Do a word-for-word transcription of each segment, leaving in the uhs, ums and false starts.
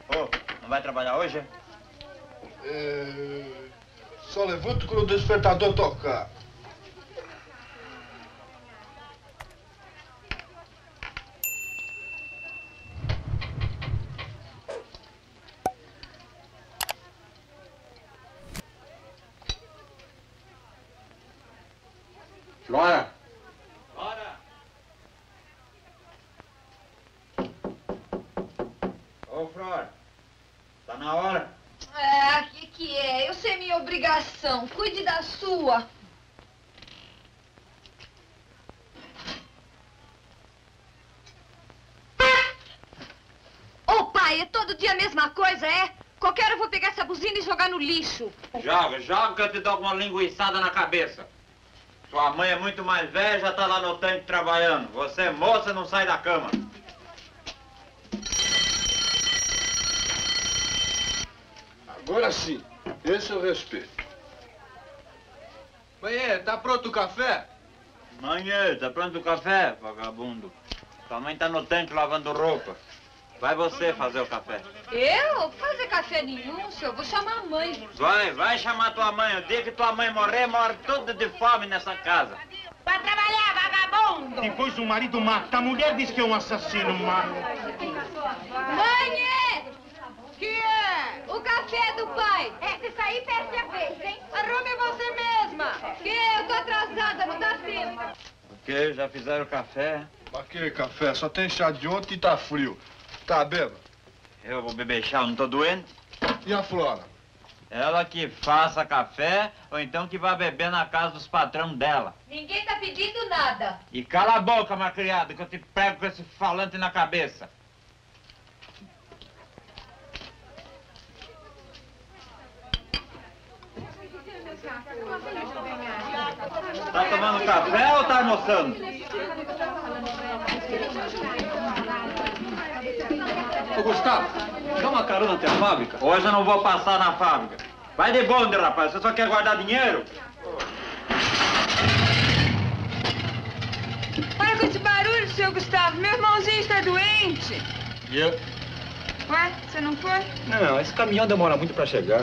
Ô, oh, não vai trabalhar hoje? É... Só levanto quando o despertador tocar. Flora! Flora! Ô, Flora, tá na hora? É, que que é? Eu sei minha obrigação. Cuide da sua. Ô, pai, é todo dia a mesma coisa, é? Qualquer hora eu vou pegar essa buzina e jogar no lixo. Joga, joga que eu te dou uma linguiçada na cabeça. Sua mãe é muito mais velha, já tá lá no tanque trabalhando. Você, moça, não sai da cama. Agora sim, esse eu respeito. Mãe, tá pronto o café? Mãe, tá pronto o café, vagabundo? Sua mãe tá no tanque lavando roupa. Vai você fazer o café. Eu? Fazer café nenhum, senhor. Vou chamar a mãe. Vai, vai chamar tua mãe. O dia que tua mãe morrer, morre toda de fome nessa casa. Vai trabalhar, vagabundo! Depois o marido mata. A mulher diz que é um assassino, mata. Mãe! Que é? O café do pai. É, se sair, perde a vez, hein? Arrume você mesma. Que eu tô atrasada, não dá tempo. O quê? Já fizeram café? Pra que café? Só tem chá de ontem e tá frio. Tá, beba. Eu vou beber chá, não tô doente? E a Flora? Ela que faça café, ou então que vá beber na casa dos patrão dela. Ninguém tá pedindo nada. E cala a boca, malcriada, que eu te prego com esse falante na cabeça. Tá tomando café ou tá almoçando? Ô, Gustavo, dá uma carona até a fábrica. Hoje eu não vou passar na fábrica. Vai de bonde, rapaz. Você só quer guardar dinheiro? Para com esse barulho, seu Gustavo. Meu irmãozinho está doente. E eu? Ué, você não foi? Não, esse caminhão demora muito pra chegar.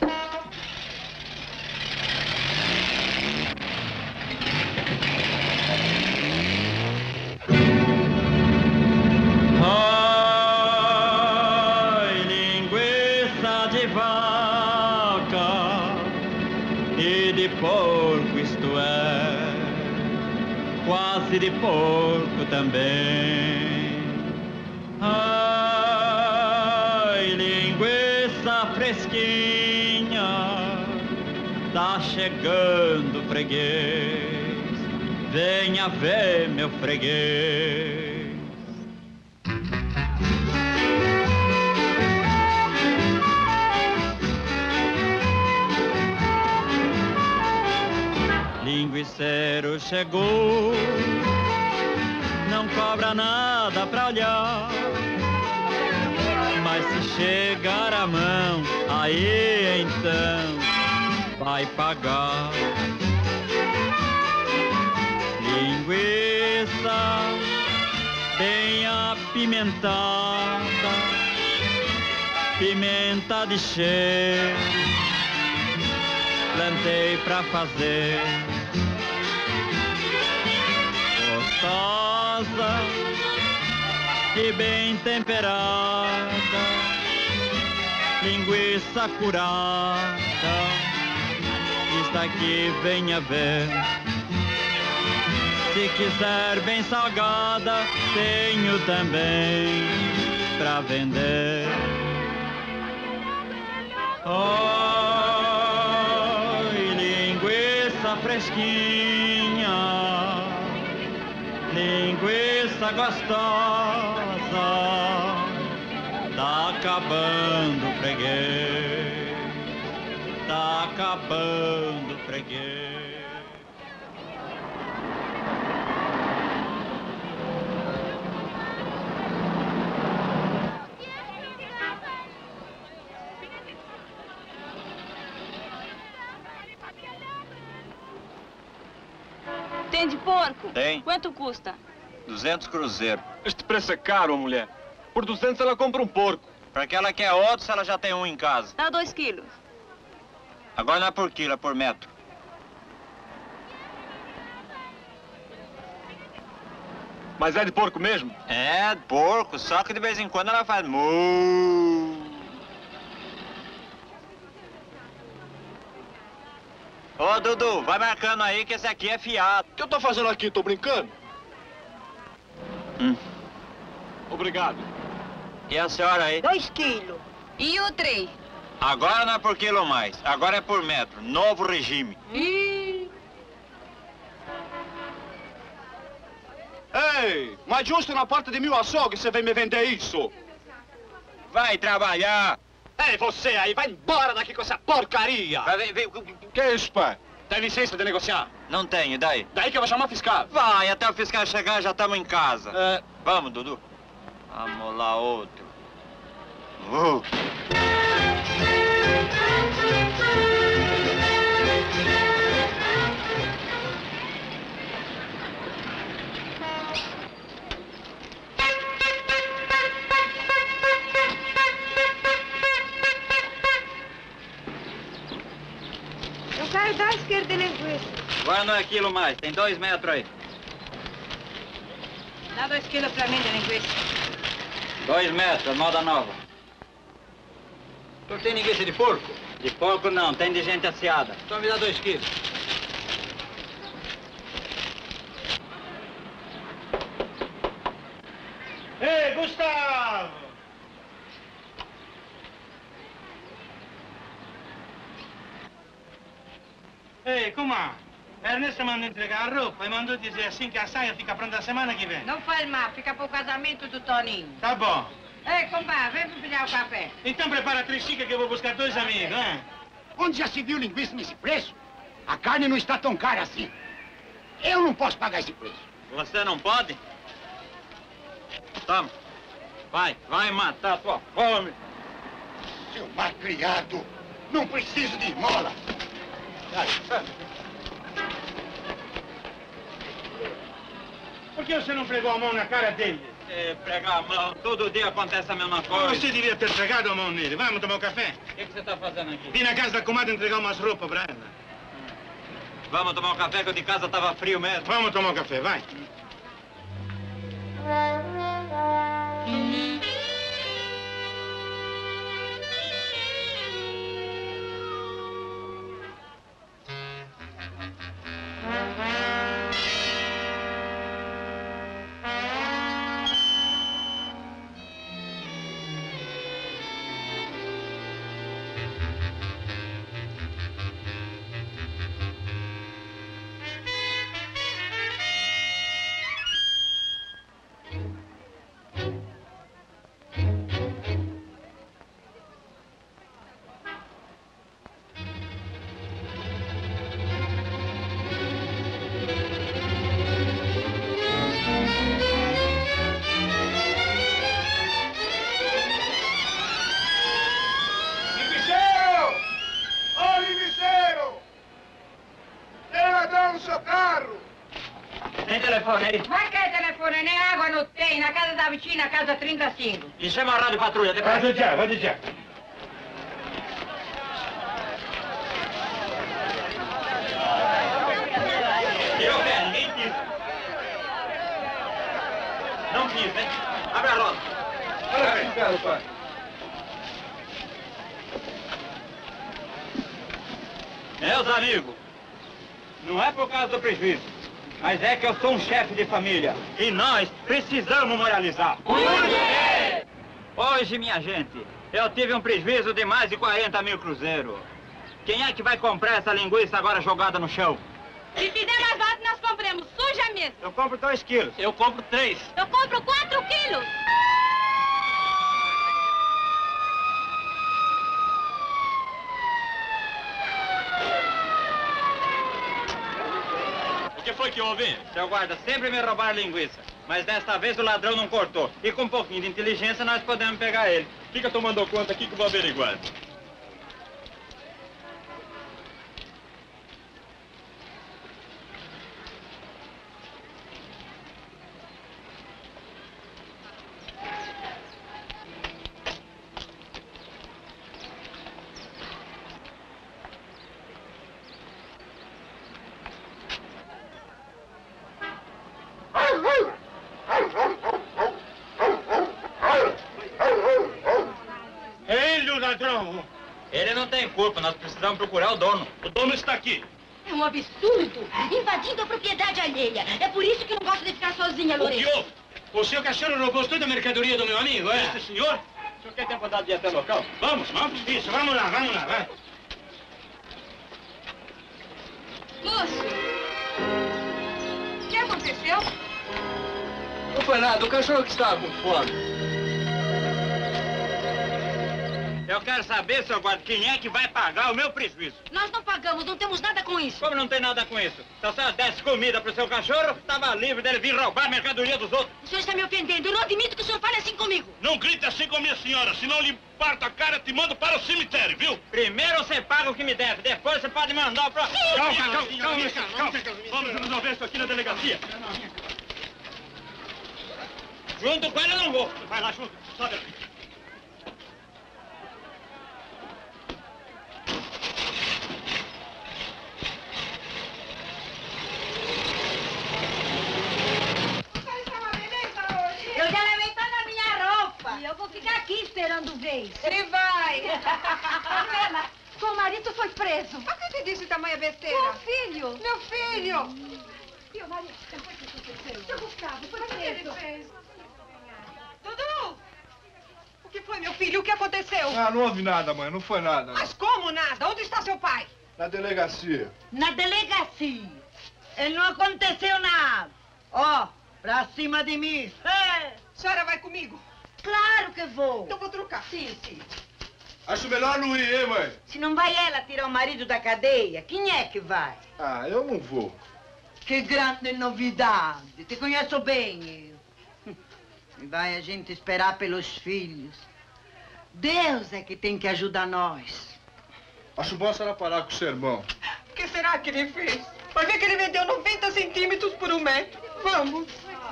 Porco, isto é, quase de porco também. Ai, linguiça fresquinha, tá chegando o freguês, venha ver meu freguês. Linguiceiro chegou, não cobra nada pra olhar, mas se chegar a mão, aí então vai pagar. Linguiça bem apimentada, pimenta de cheiro, plantei pra fazer. Gostosa e bem temperada, linguiça curada, está aqui, venha ver. Se quiser bem salgada, tenho também pra vender. Oi, linguiça fresquinha, linguiça gostosa, tá acabando o freguês, tá acabando o freguês. Tem de porco? Tem. Quanto custa? duzentos cruzeiros. Este preço é caro, mulher. Por duzentos ela compra um porco. Pra que ela quer outro se ela já tem um em casa? Dá dois quilos. Agora não é por quilo, é por metro. Mas é de porco mesmo? É, porco, só que de vez em quando ela faz mu. Ô, Dudu, vai marcando aí que esse aqui é fiado. O que eu tô fazendo aqui? Tô brincando? Hum. Obrigado. E a senhora aí? Dois quilos. E o trem? Agora não é por quilo mais, agora é por metro. Novo regime. Ih, Ei, mas justo na porta de mil açougues você vem me vender isso? Vai trabalhar. Ei, você aí, vai embora daqui com essa porcaria! Vai, vem, vem. Que é isso, pai? Tem licença de negociar? Não tenho, e daí? Daí que eu vou chamar fiscal. Vai, até o fiscal chegar já estamos em casa. É, Vamos, Dudu. Vamos lá, outro. Uh. eu quero dois quilos de linguiça. Agora não é quilo mais, tem dois metros aí. Dá dois quilos pra mim de linguiça. Dois metros, moda nova. Tu tem linguiça de porco? De porco não, tem de gente aciada. Então me dá dois quilos. Ei, Gustavo! Ei, com'è? Ernesto mandou entregar a roupa e mandou dizer assim que a saia fica pronta a semana que vem. Não faz mal, fica pro casamento do Toninho. Tá bom. Ei, compadre, vem pra pegar o café. Então prepara a tristica que eu vou buscar dois amigos, hein? Onde já se viu linguiça nesse preço? A carne não está tão cara assim. Eu não posso pagar esse preço. Você não pode? Toma. Vai, vai matar a tua fome. Seu malcriado, não preciso de esmola. Por que você não pregou a mão na cara dele? É, pregar a mão, todo dia acontece a mesma coisa. Você devia ter pregado a mão nele. Vamos tomar um café? O que, que você está fazendo aqui? Vim na casa da comadre entregar umas roupas pra ela. Vamos tomar um café que o de casa estava frio mesmo. Vamos tomar um café, vai. Tem telefone aí? Mas que telefone? Nem água não tem. Na casa da vizinha, na casa trinta e cinco. E chama a rádio patrulha, depois. Vai de já, vai de já. Tirou o pé, ninguém quis. Não quis, né? Abre a roda. Espera, pai. Meus amigos, não é por causa do prejuízo, mas é que eu sou um chefe de família e nós precisamos moralizar. Hoje, minha gente, eu tive um prejuízo de mais de quarenta mil cruzeiros. Quem é que vai comprar essa linguiça agora jogada no chão? Se fizer mais barato, nós compramos. Suja mesmo. Eu compro dois quilos. Eu compro três. Eu compro quatro quilos. O que foi que houve? Seu guarda, sempre me roubaram linguiça. Mas desta vez o ladrão não cortou. E com um pouquinho de inteligência nós podemos pegar ele. Fica tomando conta aqui que eu vou averiguar. viu, ladrão? Ele não tem culpa, nós precisamos procurar o dono. O dono está aqui. É um absurdo, invadindo a propriedade alheia. É por isso que eu não gosto de ficar sozinha, O que Lourenço. houve? O seu cachorro roubou toda a mercadoria do meu amigo, é? Este senhor? O senhor quer ter vontade de ir até o local? Vamos, vamos. Isso, vamos lá, vamos lá, vai. Lúcio! O que aconteceu? Não foi nada, o cachorro que estava com fome. Eu quero saber, seu guarda, quem é que vai pagar o meu prejuízo? Nós não pagamos, não temos nada com isso. Como não tem nada com isso? Se a senhora desse comida pro seu cachorro, estava livre dele vir roubar a mercadoria dos outros. O senhor está me ofendendo. Eu não admito que o senhor fale assim comigo. Não grite assim com a minha senhora, senão lhe parto a cara e te mando para o cemitério, viu? Primeiro você paga o que me deve, depois você pode mandar pra... Calma, calma, calma, calma. Vamos resolver isso aqui na delegacia. Junto com ele eu não vou. Vai lá junto, sobe aqui. Eu já levei toda a minha roupa. E eu vou ficar aqui esperando vez. Ele vai! Carmela, seu marido foi preso. Por que você disse tamanha besteira? Meu filho. Meu filho! Meu marido, o que aconteceu? Seu Gustavo foi O que ele preso. fez? Dudu! O que foi, meu filho? O que aconteceu? Ah, não houve nada, mãe. Não foi nada. Mas como nada? Onde está seu pai? Na delegacia. Na delegacia. Ele não aconteceu nada. Ó, pra cima de mim. É. A senhora vai comigo? Claro que vou. Então vou trocar. Sim, sim. Acho melhor não ir, hein, mãe? Se não vai ela tirar o marido da cadeia, quem é que vai? Ah, eu não vou. Que grande novidade. Te conheço bem. E vai a gente esperar pelos filhos. Deus é que tem que ajudar nós. Acho bom a senhora parar com o sermão. O que será que ele fez? Vai ver que ele vendeu noventa centímetros por um metro. Vamos.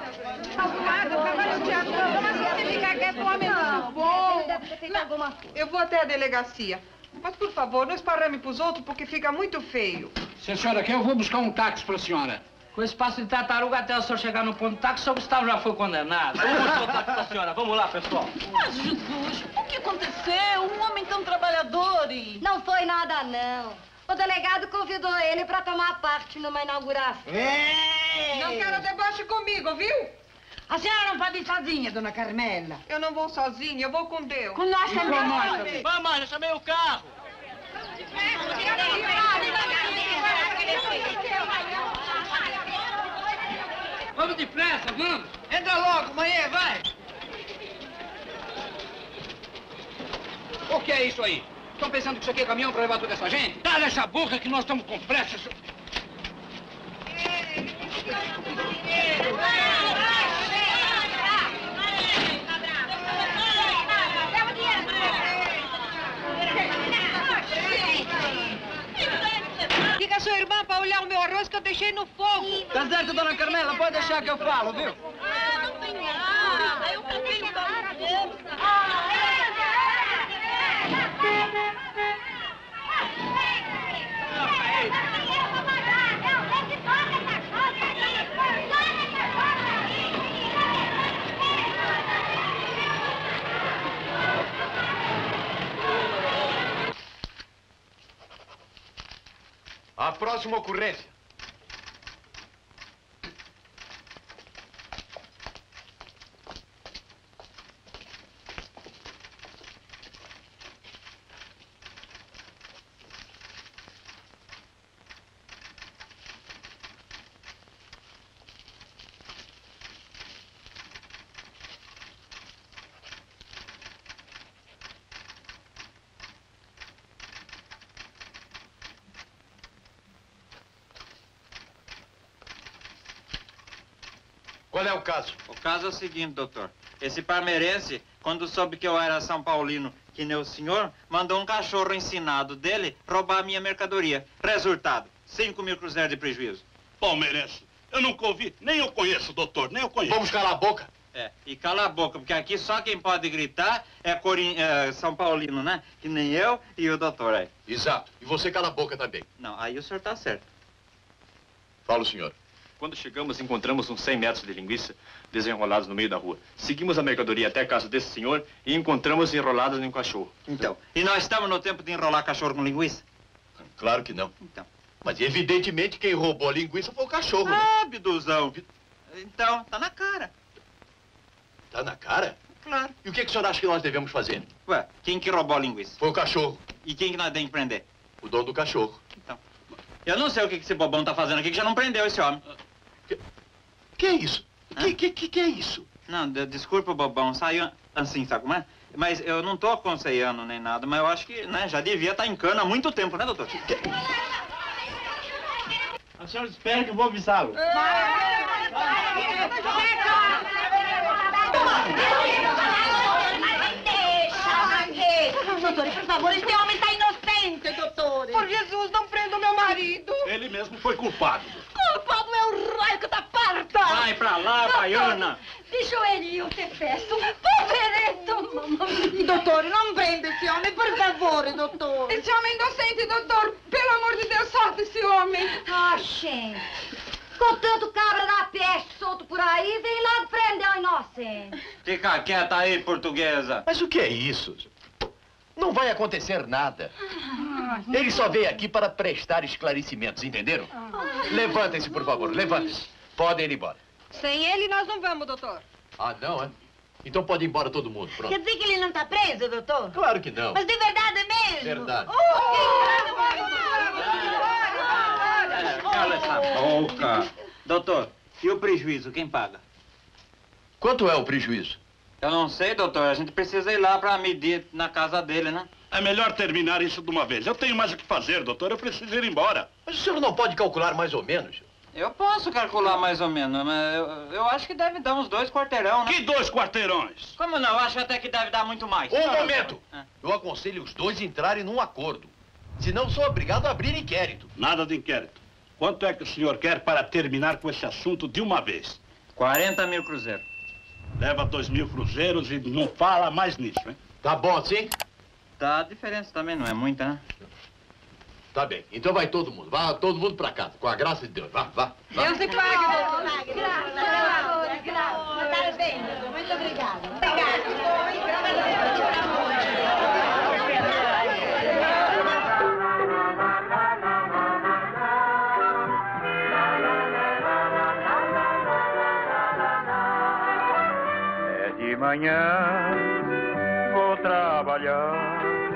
Eu vou até a delegacia. Mas, por favor, não esparrame pros outros, porque fica muito feio. Se a senhora quer, eu vou buscar um táxi para a senhora. Com esse passo de tartaruga até o senhor chegar no ponto do táxi, o senhor Gustavo já foi condenado. Vamos buscar o táxi pra senhora. Vamos lá, pessoal. Mas, Jesus, o que aconteceu? Um homem tão trabalhador e... Não foi nada, não. O delegado convidou ele para tomar parte numa inauguração. Ei! Não quero deboche comigo, viu? A senhora não pode ir sozinha, dona Carmela. Eu não vou sozinha, eu vou com Deus. Com nós também. Vamos, já chamei o carro. Vamos depressa, vamos. Entra logo, manhã, vai. O que é isso aí? Estão pensando que isso aqui é caminhão para levar toda essa gente? Cala essa boca que nós estamos com pressa. Diga a sua irmã para olhar o meu arroz que eu deixei no fogo. Tá certo, dona Carmela, pode deixar que eu falo, viu? Ah, não tem nada. Eu também não dá A próxima ocorrência. Qual é o caso? O caso é o seguinte, doutor. Esse parmeirense, quando soube que eu era São Paulino, que nem o senhor, mandou um cachorro ensinado dele roubar a minha mercadoria. Resultado, cinco mil cruzeiros de prejuízo. Palmeirense, eu nunca ouvi, nem eu conheço, doutor, nem eu conheço. Vamos calar a boca. É, e cala a boca, porque aqui só quem pode gritar é, Corin... é São Paulino, né? Que nem eu e o doutor aí. Exato. E você cala a boca também. Não, aí o senhor tá certo. Fala o senhor. Quando chegamos, encontramos uns cem metros de linguiça desenrolados no meio da rua. Seguimos a mercadoria até a casa desse senhor e encontramos enroladas em um cachorro. Então, e nós estamos no tempo de enrolar cachorro com linguiça? Claro que não. Então. Mas evidentemente quem roubou a linguiça foi o cachorro, né? Ah, Biduzão. Então, tá na cara. Tá na cara? Claro. E o que, que o senhor acha que nós devemos fazer? Ué, quem que roubou a linguiça? Foi o cachorro. E quem que nós temos que prender? O dono do cachorro. Então. Eu não sei o que que esse bobão tá fazendo aqui que já não prendeu esse homem. Que, que é isso? Que, que, que, que é isso? Não, de, desculpa, bobão. Saiu assim, sabe como é? Mas eu não tô aconselhando nem nada, mas eu acho que, né, já devia estar em cana há muito tempo, né, doutor? Que... A senhora espera que eu vou avisá-lo. Dottore, por favor, este homem está inocente, dottore. Por Jesus, não prenda o meu marido. Ele mesmo foi culpado. Culpado é o raio que tá parta. Vai pra lá, baiana. De joelho, eu te peço. Poveretto, mamma. Dottore, não prenda esse homem, por favor, dottore. Esse homem é inocente, doutor. Pelo amor de Deus, solta esse homem. Ah, gente. Com tanto cabra da peste solto por aí, vem logo prender o inocente. Fica quieta aí, portuguesa. Mas o que é isso? Não vai acontecer nada. Ele só veio aqui para prestar esclarecimentos, entenderam? Levantem-se, por favor, levantem-se. Podem ir embora. Sem ele, nós não vamos, doutor. Ah, não, é? Então pode ir embora todo mundo, pronto. Quer dizer que ele não tá preso, doutor? Claro que não. Mas de verdade mesmo? Verdade. Cala essa boca. Doutor, e o prejuízo, quem paga? Quanto é o prejuízo? Eu não sei, doutor. A gente precisa ir lá pra medir na casa dele, né? É melhor terminar isso de uma vez. Eu tenho mais o que fazer, doutor. Eu preciso ir embora. Mas o senhor não pode calcular mais ou menos? Eu posso calcular mais ou menos, mas eu, eu acho que deve dar uns dois quarteirão, né? Que dois quarteirões? Como não? Eu acho até que deve dar muito mais. Um Não, momento! doutor. Eu aconselho os dois entrarem num acordo. Senão sou obrigado a abrir inquérito. Nada de inquérito. Quanto é que o senhor quer para terminar com esse assunto de uma vez? quarenta mil cruzeiros. Leva dois mil cruzeiros e não fala mais nisso, hein? Tá bom assim? Tá, a diferença também não é muita, né? Tá bem. Então vai todo mundo. Vá todo mundo pra casa. Com a graça de Deus. Vá, vá. vá. Deus te pague, doutor. Graças, graças, graças. Parabéns, doutor. Muito obrigada. Obrigada. É de manhã, vou trabalhar.